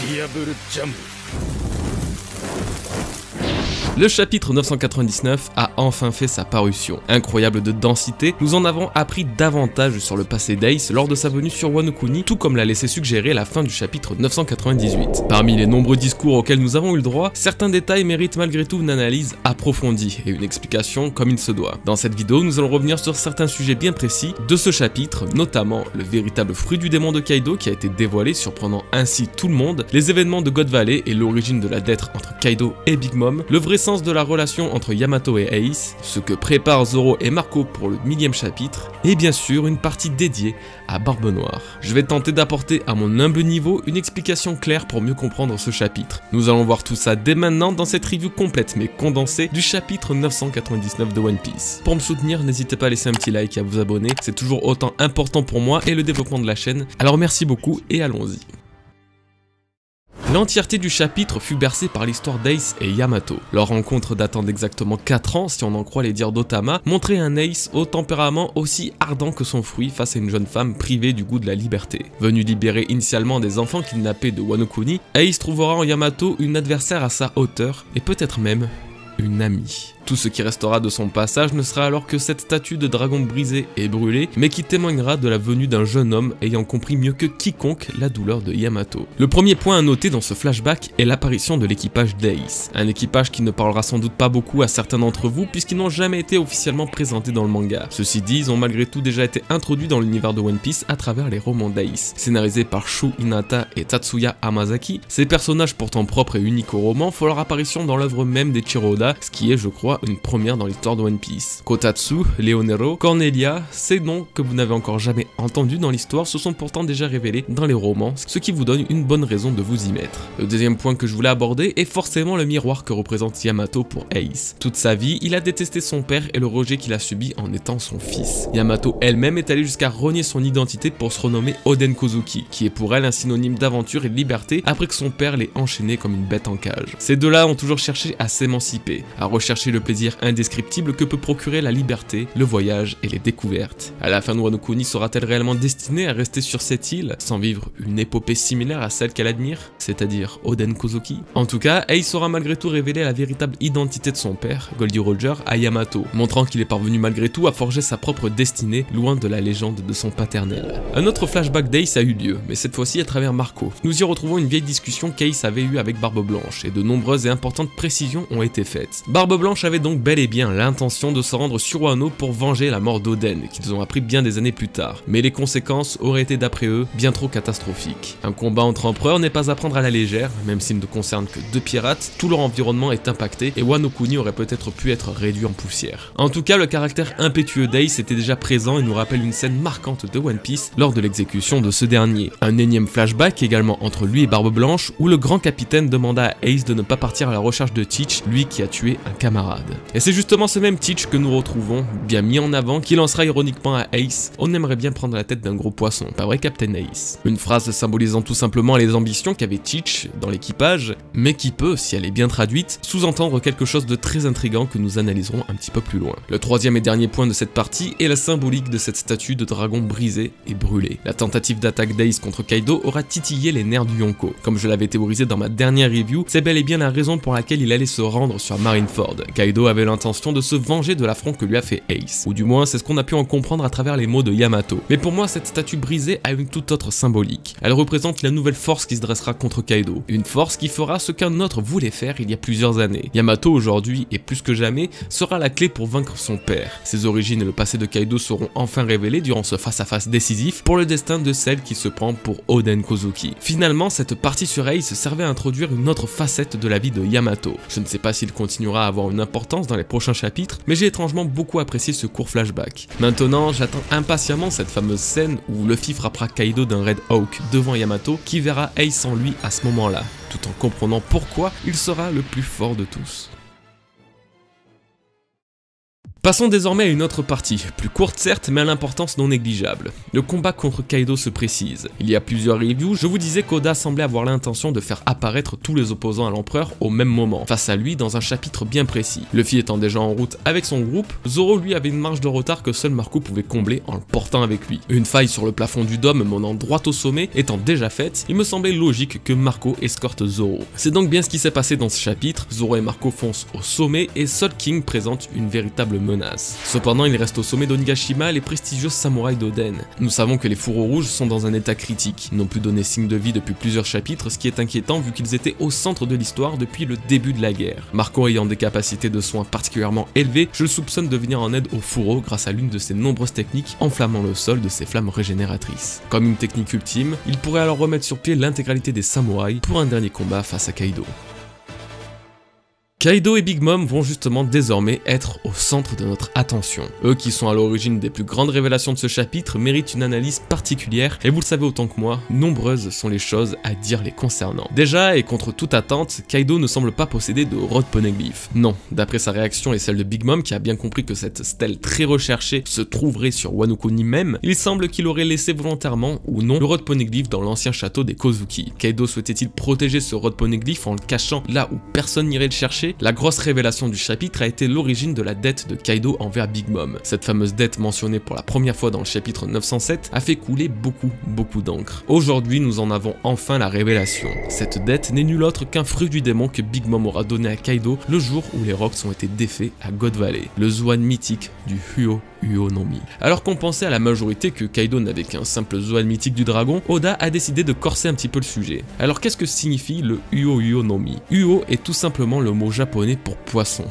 Le chapitre 999 a enfin fait sa parution. Incroyable de densité, nous en avons appris davantage sur le passé d'Ace lors de sa venue sur Wano Kuni, tout comme l'a laissé suggérer la fin du chapitre 998. Parmi les nombreux discours auxquels nous avons eu le droit, certains détails méritent malgré tout une analyse approfondie et une explication comme il se doit. Dans cette vidéo, nous allons revenir sur certains sujets bien précis de ce chapitre, notamment le véritable fruit du démon de Kaido qui a été dévoilé, surprenant ainsi tout le monde, les événements de God Valley et l'origine de la dette entre Kaido et Big Mom, le vrai sens de la relation entre Yamato et Ace, ce que préparent Zoro et Marco pour le 1000e chapitre, et bien sûr une partie dédiée à Barbe Noire. Je vais tenter d'apporter à mon humble niveau une explication claire pour mieux comprendre ce chapitre. Nous allons voir tout ça dès maintenant dans cette review complète mais condensée du chapitre 999 de One Piece. Pour me soutenir, n'hésitez pas à laisser un petit like et à vous abonner, c'est toujours autant important pour moi et le développement de la chaîne, alors merci beaucoup et allons-y. L'entièreté du chapitre fut bercée par l'histoire d'Ace et Yamato. Leur rencontre datant d'exactement 4 ans, si on en croit les dires d'Otama, montrait un Ace au tempérament aussi ardent que son fruit face à une jeune femme privée du goût de la liberté. Venu libérer initialement des enfants kidnappés de Wano Kuni, Ace trouvera en Yamato une adversaire à sa hauteur et peut-être même une amie. Tout ce qui restera de son passage ne sera alors que cette statue de dragon brisée et brûlée, mais qui témoignera de la venue d'un jeune homme ayant compris mieux que quiconque la douleur de Yamato. Le premier point à noter dans ce flashback est l'apparition de l'équipage d'Ace. Un équipage qui ne parlera sans doute pas beaucoup à certains d'entre vous puisqu'ils n'ont jamais été officiellement présentés dans le manga. Ceci dit, ils ont malgré tout déjà été introduits dans l'univers de One Piece à travers les romans d'Ace. Scénarisés par Shu Hinata et Tatsuya Hamazaki, ces personnages pourtant propres et uniques au roman font leur apparition dans l'œuvre même des Oda, ce qui est, je crois, une première dans l'histoire de One Piece. Kotatsu, Leonero, Cornelia, ces noms que vous n'avez encore jamais entendus dans l'histoire se sont pourtant déjà révélés dans les romans, ce qui vous donne une bonne raison de vous y mettre. Le deuxième point que je voulais aborder est forcément le miroir que représente Yamato pour Ace. Toute sa vie, il a détesté son père et le rejet qu'il a subi en étant son fils. Yamato elle-même est allée jusqu'à renier son identité pour se renommer Oden Kozuki, qui est pour elle un synonyme d'aventure et de liberté après que son père l'ait enchaîné comme une bête en cage. Ces deux-là ont toujours cherché à s'émanciper, à rechercher le plaisir indescriptible que peut procurer la liberté, le voyage et les découvertes. À la fin de Wano Kuni sera-t-elle réellement destinée à rester sur cette île sans vivre une épopée similaire à celle qu'elle admire, c'est-à-dire Oden Kozuki? En tout cas, Ace aura malgré tout révélé la véritable identité de son père, Goldie Roger, à Yamato, montrant qu'il est parvenu malgré tout à forger sa propre destinée loin de la légende de son paternel. Un autre flashback d'Ace a eu lieu, mais cette fois-ci à travers Marco. Nous y retrouvons une vieille discussion qu'Ace avait eue avec Barbe Blanche et de nombreuses et importantes précisions ont été faites. Barbe Blanche avait donc bel et bien l'intention de se rendre sur Wano pour venger la mort d'Oden, qu'ils ont appris bien des années plus tard, mais les conséquences auraient été d'après eux bien trop catastrophiques. Un combat entre empereurs n'est pas à prendre à la légère, même s'il ne concerne que 2 pirates, tout leur environnement est impacté et Wano Kuni aurait peut-être pu être réduit en poussière. En tout cas, le caractère impétueux d'Ace était déjà présent et nous rappelle une scène marquante de One Piece lors de l'exécution de ce dernier. Un énième flashback également entre lui et Barbe Blanche où le grand capitaine demanda à Ace de ne pas partir à la recherche de Teach, lui qui a tué un camarade. Et c'est justement ce même Teach que nous retrouvons, bien mis en avant, qui lancera ironiquement à Ace: on aimerait bien prendre la tête d'un gros poisson, pas vrai Captain Ace? Une phrase symbolisant tout simplement les ambitions qu'avait Teach dans l'équipage, mais qui peut, si elle est bien traduite, sous-entendre quelque chose de très intriguant que nous analyserons un petit peu plus loin. Le troisième et dernier point de cette partie est la symbolique de cette statue de dragon brisée et brûlée. La tentative d'attaque d'Ace contre Kaido aura titillé les nerfs du Yonko. Comme je l'avais théorisé dans ma dernière review, c'est bel et bien la raison pour laquelle il allait se rendre sur Marineford. Kaido avait l'intention de se venger de l'affront que lui a fait Ace, ou du moins c'est ce qu'on a pu en comprendre à travers les mots de Yamato. Mais pour moi cette statue brisée a une toute autre symbolique. Elle représente la nouvelle force qui se dressera contre Kaido, une force qui fera ce qu'un autre voulait faire il y a plusieurs années. Yamato aujourd'hui, et plus que jamais, sera la clé pour vaincre son père. Ses origines et le passé de Kaido seront enfin révélés durant ce face-à-face décisif pour le destin de celle qui se prend pour Oden Kozuki. Finalement, cette partie sur Ace servait à introduire une autre facette de la vie de Yamato. Je ne sais pas s'il continuera à avoir une importance dans les prochains chapitres, mais j'ai étrangement beaucoup apprécié ce court flashback. Maintenant, j'attends impatiemment cette fameuse scène où Luffy frappera Kaido d'un Red Hawk devant Yamato, qui verra Ace en lui à ce moment-là, tout en comprenant pourquoi il sera le plus fort de tous. Passons désormais à une autre partie, plus courte certes, mais à l'importance non négligeable. Le combat contre Kaido se précise. Il y a plusieurs reviews, je vous disais qu'Oda semblait avoir l'intention de faire apparaître tous les opposants à l'empereur au même moment, face à lui dans un chapitre bien précis. Luffy étant déjà en route avec son groupe, Zoro lui avait une marge de retard que seul Marco pouvait combler en le portant avec lui. Une faille sur le plafond du dôme menant droit au sommet étant déjà faite, il me semblait logique que Marco escorte Zoro. C'est donc bien ce qui s'est passé dans ce chapitre, Zoro et Marco foncent au sommet et Soul King présente une véritable menace. Cependant, il reste au sommet d'Onigashima les prestigieux samouraïs d'Oden. Nous savons que les fourreaux rouges sont dans un état critique, ils n'ont plus donné signe de vie depuis plusieurs chapitres, ce qui est inquiétant vu qu'ils étaient au centre de l'histoire depuis le début de la guerre. Marco ayant des capacités de soins particulièrement élevées, je le soupçonne de venir en aide aux fourreaux grâce à l'une de ses nombreuses techniques enflammant le sol de ses flammes régénératrices. Comme une technique ultime, il pourrait alors remettre sur pied l'intégralité des samouraïs pour un dernier combat face à Kaido. Kaido et Big Mom vont justement désormais être au centre de notre attention. Eux qui sont à l'origine des plus grandes révélations de ce chapitre méritent une analyse particulière et vous le savez autant que moi, nombreuses sont les choses à dire les concernant. Déjà et contre toute attente, Kaido ne semble pas posséder de Rod Poneglyph. Non, d'après sa réaction et celle de Big Mom qui a bien compris que cette stèle très recherchée se trouverait sur Wano Kuni même, il semble qu'il aurait laissé volontairement ou non le Rod Poneglyph dans l'ancien château des Kozuki. Kaido souhaitait-il protéger ce Rod Poneglyph en le cachant là où personne n'irait le chercher? La grosse révélation du chapitre a été l'origine de la dette de Kaido envers Big Mom. Cette fameuse dette mentionnée pour la première fois dans le chapitre 907 a fait couler beaucoup d'encre. Aujourd'hui, nous en avons enfin la révélation. Cette dette n'est nulle autre qu'un fruit du démon que Big Mom aura donné à Kaido le jour où les Rocks ont été défaits à God Valley, le Zoan mythique du Uo no Mi. Alors qu'on pensait à la majorité que Kaido n'avait qu'un simple Zoan mythique du dragon, Oda a décidé de corser un petit peu le sujet. Alors qu'est-ce que signifie le Uo no Mi? Uo est tout simplement le mot japonais pour poisson.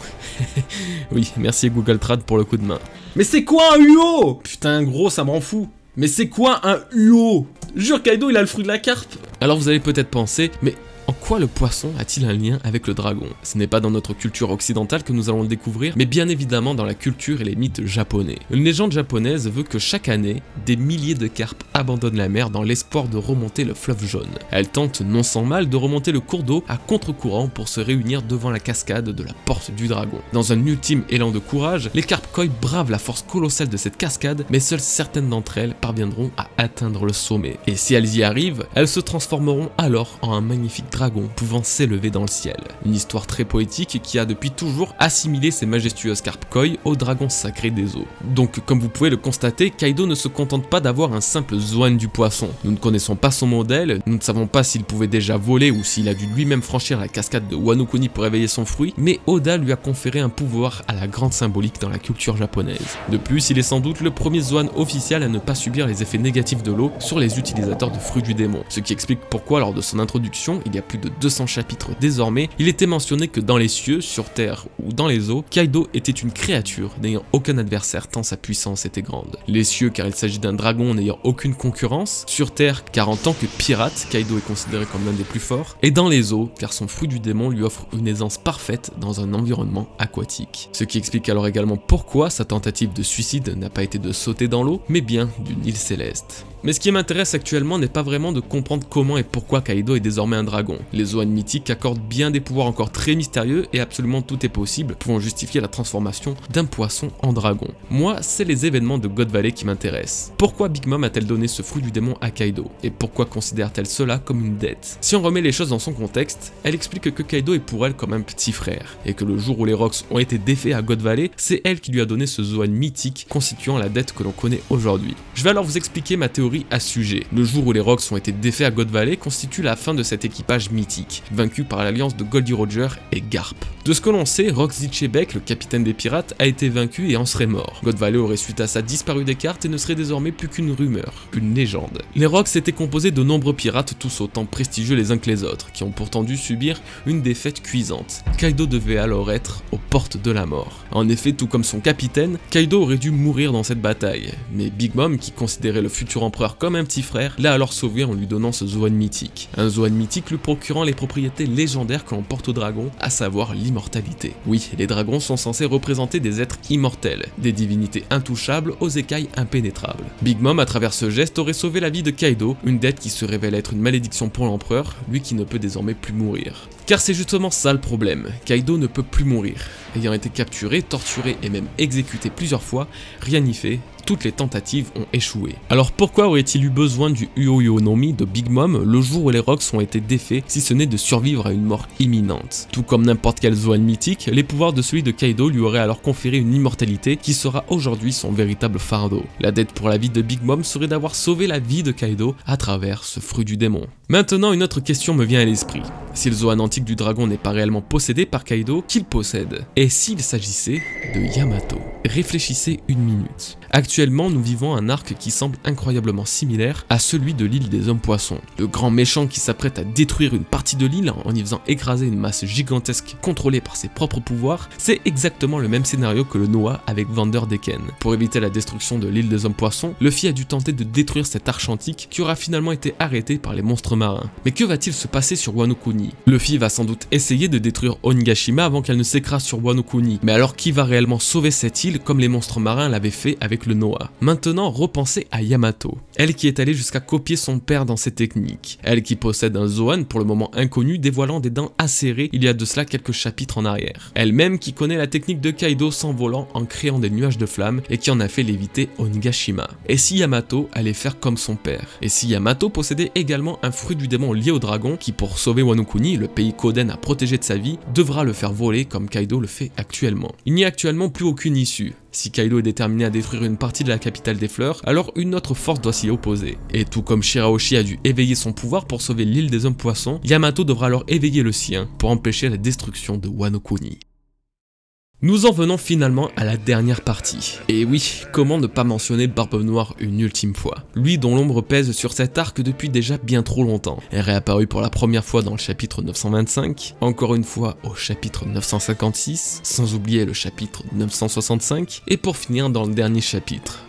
Oui, merci Google Trad pour le coup de main. Mais c'est quoi un Uo? Putain gros, ça me rend fou. Mais c'est quoi un Uo? Jure Kaido il a le fruit de la carpe. Alors vous allez peut-être penser, mais en quoi le poisson a-t-il un lien avec le dragon? Ce n'est pas dans notre culture occidentale que nous allons le découvrir, mais bien évidemment dans la culture et les mythes japonais. Une légende japonaise veut que chaque année, des milliers de carpes abandonnent la mer dans l'espoir de remonter le fleuve jaune. Elles tentent non sans mal de remonter le cours d'eau à contre-courant pour se réunir devant la cascade de la porte du dragon. Dans un ultime élan de courage, les carpes koi bravent la force colossale de cette cascade, mais seules certaines d'entre elles parviendront à atteindre le sommet. Et si elles y arrivent, elles se transformeront alors en un magnifique dragon pouvant s'élever dans le ciel. Une histoire très poétique qui a depuis toujours assimilé ces majestueuses carpes koi au dragon sacré des eaux. Donc comme vous pouvez le constater, Kaido ne se contente pas d'avoir un simple Zoan du poisson. Nous ne connaissons pas son modèle, nous ne savons pas s'il pouvait déjà voler ou s'il a dû lui-même franchir la cascade de Wano Kuni pour réveiller son fruit, mais Oda lui a conféré un pouvoir à la grande symbolique dans la culture japonaise. De plus, il est sans doute le premier Zoan officiel à ne pas subir les effets négatifs de l'eau sur les utilisateurs de fruits du démon, ce qui explique pourquoi lors de son introduction, il y a plus de 200 chapitres désormais, il était mentionné que dans les cieux, sur terre ou dans les eaux, Kaido était une créature n'ayant aucun adversaire tant sa puissance était grande. Les cieux car il s'agit d'un dragon n'ayant aucune concurrence, sur terre car en tant que pirate, Kaido est considéré comme l'un des plus forts, et dans les eaux car son fruit du démon lui offre une aisance parfaite dans un environnement aquatique. Ce qui explique alors également pourquoi sa tentative de suicide n'a pas été de sauter dans l'eau, mais bien d'une île céleste. Mais ce qui m'intéresse actuellement n'est pas vraiment de comprendre comment et pourquoi Kaido est désormais un dragon. Les Zoan mythiques accordent bien des pouvoirs encore très mystérieux et absolument tout est possible, pouvant justifier la transformation d'un poisson en dragon. Moi, c'est les événements de God Valley qui m'intéressent. Pourquoi Big Mom a-t-elle donné ce fruit du démon à Kaido? Et pourquoi considère-t-elle cela comme une dette? Si on remet les choses dans son contexte, elle explique que Kaido est pour elle comme un petit frère, et que le jour où les Rocks ont été défaits à God Valley, c'est elle qui lui a donné ce Zoan mythique constituant la dette que l'on connaît aujourd'hui. Je vais alors vous expliquer ma théorie à ce sujet. Le jour où les Rocks ont été défaits à God Valley constitue la fin de cet équipage mythique, vaincu par l'alliance de Goldie Roger et Garp. De ce que l'on sait, Rox Zichebek, le capitaine des pirates, a été vaincu et en serait mort. God Valley aurait suite à ça disparu des cartes et ne serait désormais plus qu'une rumeur, une légende. Les Rocks étaient composés de nombreux pirates, tous autant prestigieux les uns que les autres, qui ont pourtant dû subir une défaite cuisante. Kaido devait alors être aux portes de la mort. En effet, tout comme son capitaine, Kaido aurait dû mourir dans cette bataille, mais Big Mom, qui considérait le futur empereur l'empereur comme un petit frère, l'a alors sauvé en lui donnant ce Zoan mythique. Un Zoan mythique lui procurant les propriétés légendaires que l'on porte aux dragons, à savoir l'immortalité. Oui, les dragons sont censés représenter des êtres immortels, des divinités intouchables aux écailles impénétrables. Big Mom, à travers ce geste, aurait sauvé la vie de Kaido, une dette qui se révèle être une malédiction pour l'empereur, lui qui ne peut désormais plus mourir. Car c'est justement ça le problème, Kaido ne peut plus mourir. Ayant été capturé, torturé et même exécuté plusieurs fois, rien n'y fait, toutes les tentatives ont échoué. Alors pourquoi aurait-il eu besoin du Uo no Mi de Big Mom le jour où les Rocks ont été défaits, si ce n'est de survivre à une mort imminente? Tout comme n'importe quel Zoan mythique, les pouvoirs de celui de Kaido lui auraient alors conféré une immortalité qui sera aujourd'hui son véritable fardeau. La dette pour la vie de Big Mom serait d'avoir sauvé la vie de Kaido à travers ce fruit du démon. Maintenant, une autre question me vient à l'esprit. Si le Zoan antique du dragon n'est pas réellement possédé par Kaido, qui le possède? Et s'il s'agissait de Yamato? Réfléchissez une minute. Actuellement, nous vivons un arc qui semble incroyablement similaire à celui de l'île des hommes poissons. Le grand méchant qui s'apprête à détruire une partie de l'île en y faisant écraser une masse gigantesque contrôlée par ses propres pouvoirs, c'est exactement le même scénario que le Noah avec Vanderdecken. Pour éviter la destruction de l'île des hommes poissons, Luffy a dû tenter de détruire cette arche antique qui aura finalement été arrêtée par les monstres marins. Mais que va-t-il se passer sur Wano Kuni? Luffy va sans doute essayer de détruire Onigashima avant qu'elle ne s'écrase sur Wano Kuni. Mais alors qui va réellement sauver cette île comme les monstres marins l'avaient fait avec le Noah? Maintenant, repensez à Yamato. Elle qui est allée jusqu'à copier son père dans ses techniques. Elle qui possède un Zoan pour le moment inconnu dévoilant des dents acérées il y a de cela quelques chapitres en arrière. Elle-même qui connaît la technique de Kaido s'envolant en créant des nuages de flammes et qui en a fait léviter Onigashima. Et si Yamato allait faire comme son père? Et si Yamato possédait également un fruit du démon lié au dragon qui pour sauver Wano Kuni, le pays qu'Oden a protégé de sa vie, devra le faire voler comme Kaido le fait actuellement. Il n'y a actuellement plus aucune issue. Si Kaido est déterminé à détruire une partie de la capitale des fleurs, alors une autre force doit s'y opposer. Et tout comme Shirahoshi a dû éveiller son pouvoir pour sauver l'île des hommes poissons, Yamato devra alors éveiller le sien pour empêcher la destruction de Wano Kuni. Nous en venons finalement à la dernière partie. Et oui, comment ne pas mentionner Barbe Noire une ultime fois? Lui dont l'ombre pèse sur cet arc depuis déjà bien trop longtemps. Elle est réapparue pour la première fois dans le chapitre 925, encore une fois au chapitre 956, sans oublier le chapitre 965, et pour finir dans le dernier chapitre.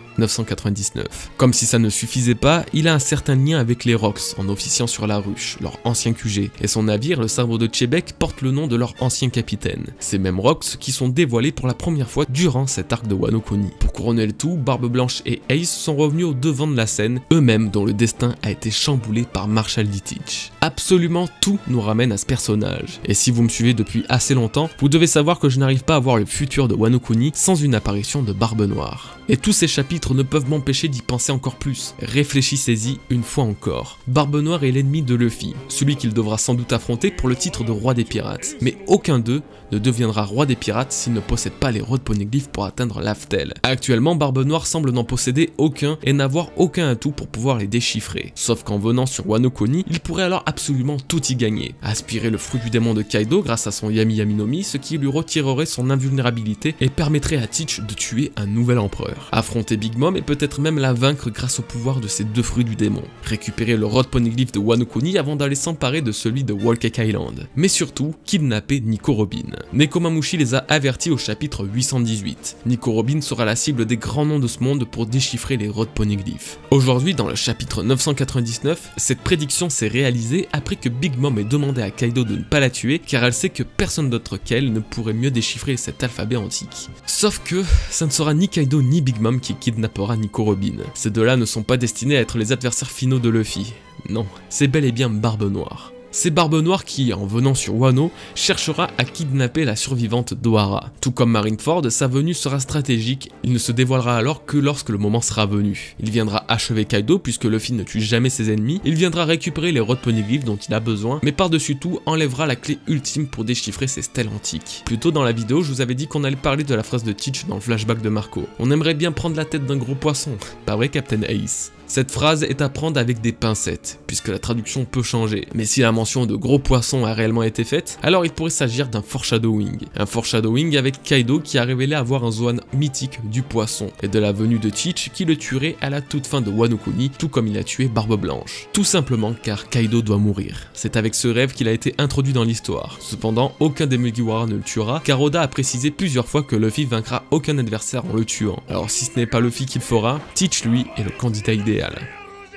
999. Comme si ça ne suffisait pas, il a un certain lien avec les Rocks en officiant sur la ruche, leur ancien QG, et son navire, le sabre de Chebek, porte le nom de leur ancien capitaine. Ces mêmes Rocks qui sont dévoilés pour la première fois durant cet arc de Wano Kuni. Pour couronner le tout, Barbe Blanche et Ace sont revenus au devant de la scène, eux-mêmes dont le destin a été chamboulé par Marshall D. Teach. Absolument tout nous ramène à ce personnage, et si vous me suivez depuis assez longtemps, vous devez savoir que je n'arrive pas à voir le futur de Wano Kuni sans une apparition de Barbe Noire. Et tous ces chapitres ne peuvent m'empêcher d'y penser encore plus. Réfléchissez-y une fois encore. Barbe Noire est l'ennemi de Luffy, celui qu'il devra sans doute affronter pour le titre de roi des pirates. Mais aucun d'eux ne deviendra roi des pirates s'il ne possède pas les Road Poneglyphs pour atteindre l'Aftel. Actuellement, Barbe Noire semble n'en posséder aucun et n'avoir aucun atout pour pouvoir les déchiffrer. Sauf qu'en venant sur Wano Kuni, il pourrait alors absolument tout y gagner. Aspirer le fruit du démon de Kaido grâce à son Yami Yami no Mi, ce qui lui retirerait son invulnérabilité et permettrait à Teach de tuer un nouvel empereur. Affronter Big Mom et peut-être même la vaincre grâce au pouvoir de ces deux fruits du démon. Récupérer le Road Poneglyph de Wano Kuni avant d'aller s'emparer de celui de Whole Cake Island. Mais surtout, kidnapper Nico Robin. Nekomamushi les a avertis au chapitre 818. Nico Robin sera la cible des grands noms de ce monde pour déchiffrer les Road Poneglyphs. Aujourd'hui, dans le chapitre 999, cette prédiction s'est réalisée après que Big Mom ait demandé à Kaido de ne pas la tuer car elle sait que personne d'autre qu'elle ne pourrait mieux déchiffrer cet alphabet antique. Sauf que ça ne sera ni Kaido ni Big Mom qui kidnappera Nico Robin. Ces deux-là ne sont pas destinés à être les adversaires finaux de Luffy. Non, c'est bel et bien Barbe Noire. C'est Barbe Noire qui, en venant sur Wano, cherchera à kidnapper la survivante d'Ohara. Tout comme Marineford, sa venue sera stratégique, il ne se dévoilera alors que lorsque le moment sera venu. Il viendra achever Kaido puisque Luffy ne tue jamais ses ennemis, il viendra récupérer les Road Poneglyphs dont il a besoin, mais par-dessus tout enlèvera la clé ultime pour déchiffrer ces stèles antiques. Plus tôt dans la vidéo, je vous avais dit qu'on allait parler de la phrase de Teach dans le flashback de Marco. On aimerait bien prendre la tête d'un gros poisson, pas vrai Captain Ace? Cette phrase est à prendre avec des pincettes, puisque la traduction peut changer. Mais si la mention de gros poisson a réellement été faite, alors il pourrait s'agir d'un foreshadowing. Un foreshadowing avec Kaido qui a révélé avoir un Zoan mythique du poisson, et de la venue de Teach qui le tuerait à la toute fin de Wano Kuni, tout comme il a tué Barbe Blanche. Tout simplement car Kaido doit mourir. C'est avec ce rêve qu'il a été introduit dans l'histoire. Cependant, aucun des Mugiwara ne le tuera, car Oda a précisé plusieurs fois que Luffy vaincra aucun adversaire en le tuant. Alors si ce n'est pas Luffy qui le fera, Teach lui est le candidat idéal.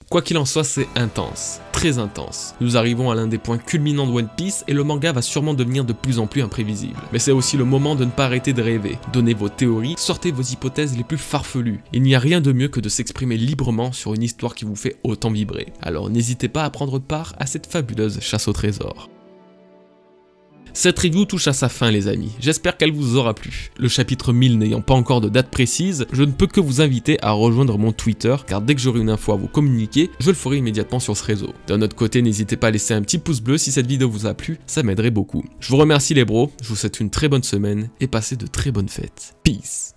Quoi qu'il en soit, c'est intense, très intense. Nous arrivons à l'un des points culminants de One Piece et le manga va sûrement devenir de plus en plus imprévisible. Mais c'est aussi le moment de ne pas arrêter de rêver. Donnez vos théories, sortez vos hypothèses les plus farfelues. Il n'y a rien de mieux que de s'exprimer librement sur une histoire qui vous fait autant vibrer. Alors n'hésitez pas à prendre part à cette fabuleuse chasse au trésor. Cette review touche à sa fin les amis, j'espère qu'elle vous aura plu. Le chapitre 1000 n'ayant pas encore de date précise, je ne peux que vous inviter à rejoindre mon Twitter, car dès que j'aurai une info à vous communiquer, je le ferai immédiatement sur ce réseau. D'un autre côté, n'hésitez pas à laisser un petit pouce bleu si cette vidéo vous a plu, ça m'aiderait beaucoup. Je vous remercie les bros, je vous souhaite une très bonne semaine et passez de très bonnes fêtes. Peace.